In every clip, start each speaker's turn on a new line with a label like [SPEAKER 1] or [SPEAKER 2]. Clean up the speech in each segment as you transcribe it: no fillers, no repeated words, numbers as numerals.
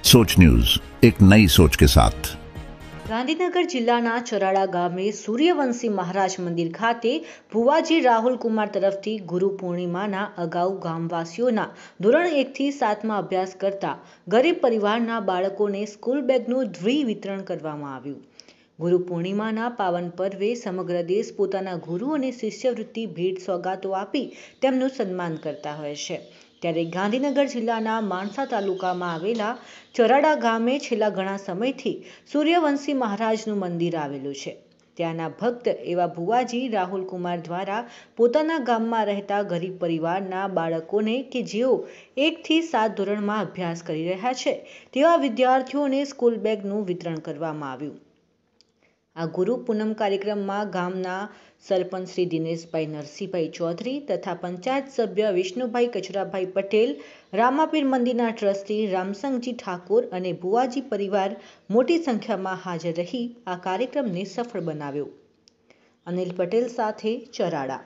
[SPEAKER 1] सोच न्यूज, एक नई सोच के साथ।
[SPEAKER 2] ગાંધીનગર જિલ્લાના ચરાડા ગામે સૂર્યવંશી મહારાજ મંદિર ખાતે ભુવાજી રાહુલ કુમાર તરફથી ગુરુ પૂર્ણિમાના અગાઉ ગામવાસીઓના ધોરણ 1 થી 7માં અભ્યાસ કરતા ગરીબ પરિવારના બાળકોને સ્કૂલ બેગનું વિતરણ કરવામાં આવ્યું। ગુરુ પૂર્ણિમાના પાવન પર્વે સમગ્ર દેશ પોતાના ગુરુ અને શિષ્યવૃત્તિ ભેટ સોગાતો આપી તેમનું સન્માન કરતા હોય છે। ત્યારે ગાંધીનગર જિલ્લાના માણસા તાલુકામાં આવેલા ચરાડા ગામે છેલ્લા ઘણા સમયથી સૂર્યવંશી મહારાજનું મંદિર આવેલું છે। ત્યાંના ભક્ત એવા ભુવાજી રાહુલ કુમાર દ્વારા પોતાના ગામમાં રહેતા ગરીબ પરિવારના બાળકોને કે જેઓ 1 થી 7 ધોરણમાં અભ્યાસ કરી રહ્યા છે તેવા વિદ્યાર્થીઓને સ્કૂલ બેગનું વિતરણ કરવામાં આવ્યું। આ ગુરુ પૂનમ કાર્યક્રમમાં ગામના સરપંચ શ્રી દિનેશભાઈ નરસિંહભાઈ ચૌધરી તથા પંચાયત સભ્ય વિષ્ણુભાઈ કચરાભાઈ પટેલ, રામાપીર મંદિરના ટ્રસ્ટી રામસંગજી ઠાકોર અને ભુવાજી પરિવાર મોટી સંખ્યામાં હાજર રહી આ કાર્યક્રમને સફળ બનાવ્યો। અનિલ પટેલ સાથે ચરાડા।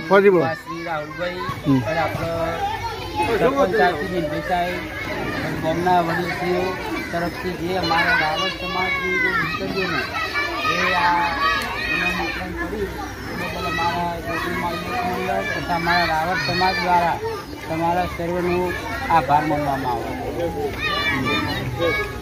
[SPEAKER 3] તમારા રાવત સમાજ દ્વારા તમારા સર્વનો આભાર માનવામાં આવે છે।